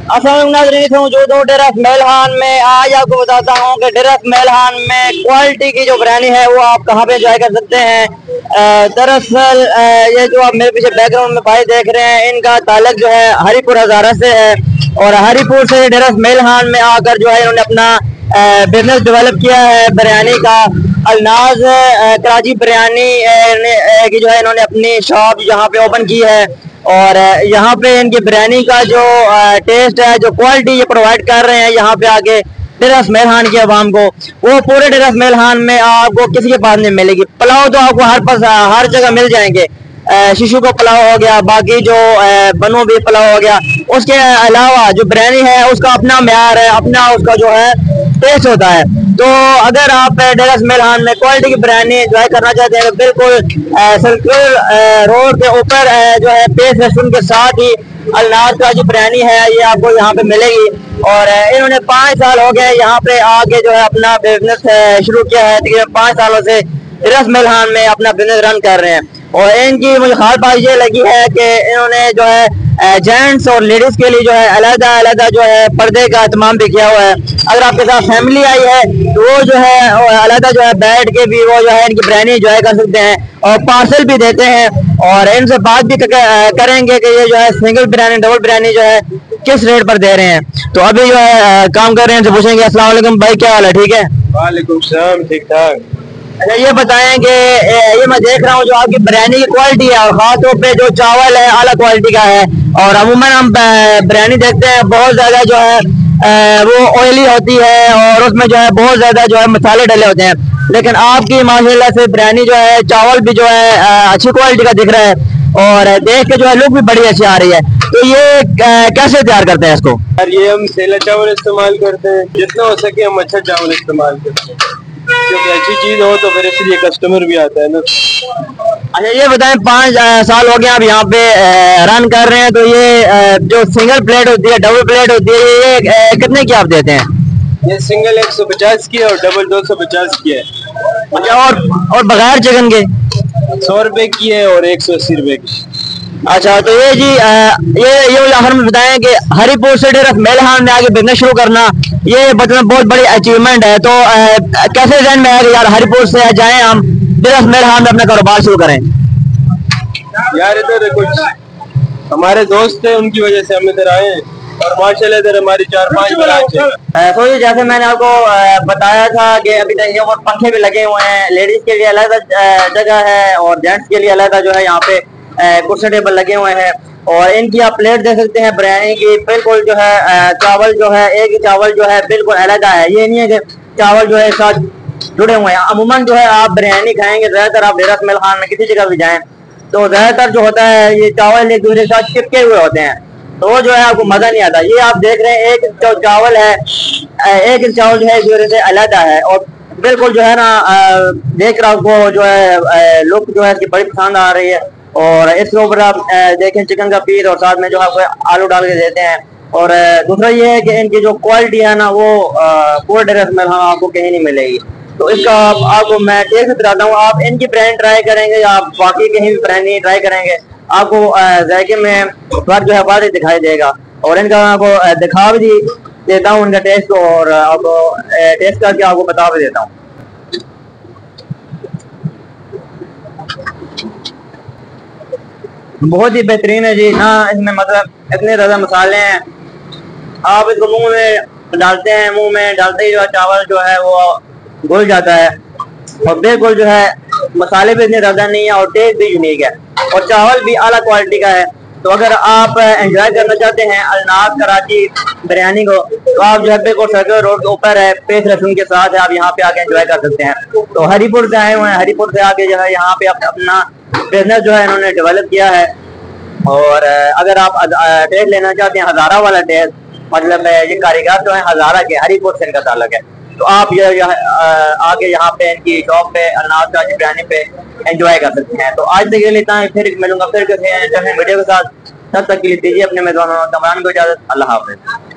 अस्सलाम नाज़रीन, मौजूद हूँ डेरा मेलहान में। आज आपको बताता हूँ कि डेरा मेलहान में क्वालिटी की जो बिरयानी है वो आप कहाँ पे एंजॉय कर सकते हैं। दरअसल ये जो आप मेरे पीछे बैकग्राउंड में भाई देख रहे हैं, इनका ताल्लुक जो है हरीपुर हज़ारा से है और हरीपुर से डेरा मेलहान में आकर जो है इन्होंने अपना बिजनेस डेवलप किया है बिरयानी का। अलनाज कराची बिरयानी की जो है इन्होंने अपनी शॉप यहाँ पे ओपन की है और यहाँ पे इनकी बिरयानी का जो टेस्ट है, जो क्वालिटी ये प्रोवाइड कर रहे हैं यहाँ पे आके डेरा मेलहान की आवाम को, वो पूरे डेरा मेलहान में आपको किसी के पास नहीं मिलेगी। पुलाव तो आपको हर जगह मिल जाएंगे। शिशु का पुलाव हो गया, बाकी जो बनो भी पुलाव हो गया, उसके अलावा जो बिरयानी है उसका अपना म्यार है, अपना उसका जो है टेस्ट होता है। तो अगर आप डेरा मेलहान में क्वालिटी की बिरयानी एंजॉय करना चाहते हैं तो बिल्कुल सर्कुलर रोड के ऊपर जो है पेस रेस्टोरेंट के साथ ही अलनाज का जो बिरयानी है ये आपको यहाँ पे मिलेगी। और इन्होंने 5 साल हो गए यहाँ पे आके जो है अपना बिजनेस शुरू किया है। तकरीबन 5 सालों से डेरा मेलहान में अपना बिजनेस रन कर रहे हैं और इनकी मुझे खास बात ये लगी है कि इन्होंने जो है जेंट्स और लेडीज के लिए जो है अलग जो है पर्दे का इत्माम भी किया हुआ है। अगर आपके साथ फैमिली आई है तो वो जो है अलग जो है बैठ के भी वो जो है इनकी बिरयानी एंजॉय कर सकते हैं और पार्सल भी देते हैं और इनसे बात भी करेंगे कि ये जो है सिंगल बिरयानी डबल बिरयानी जो है किस रेट पर दे रहे हैं। तो अभी जो है काम कर रहे हैं, तो पूछेंगे। अस्सलाम वालेकुम भाई, क्या हाल है? ठीक है। वालेकुम सलाम, ठीक ठाक। अच्छा, ये बताएं कि ये मैं देख रहा हूँ जो आपकी बिरयानी की क्वालिटी है और खासतौर पे जो चावल है आला क्वालिटी का है और अमूमन हम बिरयानी देखते हैं बहुत ज्यादा जो है वो ऑयली होती है और उसमें जो है बहुत ज्यादा जो है मसाले डले होते हैं, लेकिन आपकी माशाल्लाह से बिरयानी जो है चावल भी जो है अच्छी क्वालिटी का दिख रहा है और देख के जो है लुक भी बड़ी अच्छी आ रही है। तो ये कैसे तैयार करते हैं इसको? यार ये हम सेला चावल इस्तेमाल करते हैं, जितना हो सके हम अच्छा चावल इस्तेमाल करते हैं क्योंकि अच्छी चीज हो तो फिर इसलिए कस्टमर भी आता है ना। अच्छा, ये बताएं 5 साल हो गए आप यहाँ पे रन कर रहे हैं, तो ये जो सिंगल प्लेट होती है डबल प्लेट होती है ये कितने की आप देते हैं? ये सिंगल 150 की है और डबल 250 की है। अच्छा, और बगैर चिकन के 100 रुपए की है और 180 रुपए की। अच्छा, तो ये जी ये आखिर में बताएं कि हरीपुर से डेरा मेलहान में आगे बिजनेस शुरू करना ये मतलब बहुत बड़ी अचीवमेंट है। तो कैसे जहन में आएगा यार हरीपुर से जाएं हम डेरा मेलहान में अपना कारोबार शुरू करें? यार इधर कुछ हमारे दोस्त थे, उनकी वजह से हम इधर आए हैं और माशाल्लाह इधर हमारी 4-5 ब्रांच है। तो ये जैसे मैंने आपको बताया था कि अभी तक यहाँ पर पंखे भी लगे हुए हैं, लेडीज के लिए अलग जगह है और जेंट्स के लिए अलग जो है यहाँ पे कुर्सी टेबल लगे हुए हैं और इनकी आप प्लेट देख सकते हैं बिरयानी की। बिल्कुल जो है चावल जो है एक ही चावल जो है बिल्कुल अलग है, ये नहीं है कि चावल जो है साथ जुड़े हुए हैं। अमूमन जो है आप बिरयानी खाएंगे ज्यादातर आप डेरा मेलहान में किसी जगह भी जाएं तो ज्यादातर जो होता है ये चावल एक दूसरे के साथ चिपके हुए होते हैं, तो वो जो है आपको मजा नहीं आता। ये आप देख रहे हैं एक जो चावल है एक चावल जो है एक दूसरे से अलग है और बिल्कुल जो है ना देख कर आपको जो है लुक जो है इसकी बड़ी पसंद आ रही है। और इसके ऊपर आप देखें चिकन का पीस और साथ में जो आपको आलू डाल के देते हैं। और दूसरा ये है कि इनकी जो क्वालिटी है ना वो पूरे डेरा मेलहान आपको कहीं नहीं मिलेगी। तो इसका आपको मैं टेस्ट बताता हूँ, आप इनकी ब्रांड ट्राई करेंगे या आप बाकी कहीं भी ब्रांड नहीं ट्राई करेंगे आपको जायके में फर्क जो है वाज़ेह दिखाई देगा। और इनका आपको दिखा भी देता हूँ इनका टेस्ट और आपको टेस्ट करके आपको बता भी देता हूँ। बहुत ही बेहतरीन है जी ना, इसमें मतलब इतने ज़्यादा मसाले हैं, आप इसको मुंह में डालते हैं, मुंह में डालते ही जो चावल जो है वो घुल जाता है और बिल्कुल जो है मसाले भी इतने ज़्यादा नहीं है और टेस्ट भी यूनिक है और चावल भी आला क्वालिटी का है। तो अगर आप एंजॉय करना चाहते हैं अलनाज कराची बिरयानी को तो आप जो है बिल्कुल सर्कुलर रोड के ऊपर है पेस रेस्टोरेंट के साथ है, आप यहाँ पे आके एंजॉय कर सकते हैं। तो हरीपुर से आए हुए हैं, हरीपुर से आके जो है यहाँ पे अपना बिजनेस जो है इन्होंने डेवलप किया है। और अगर आप टेस्ट लेना चाहते हैं हजारा वाला टेस्ट, मतलब ये कारीगर जो है हजारा के हरीपुर से इनका ताल्लुक है, तो आप ये आगे यहाँ पे इनकी शॉप पे अलनाज कराची बिरयानी पे एंजॉय कर सकते हैं। तो आज तक ये लेता है, फिर मिलूंगा फिर किसी वीडियो के साथ, तब तक के लिए दीजिए अपने मेहमानों को इजाजत। अल्लाह हाफिज।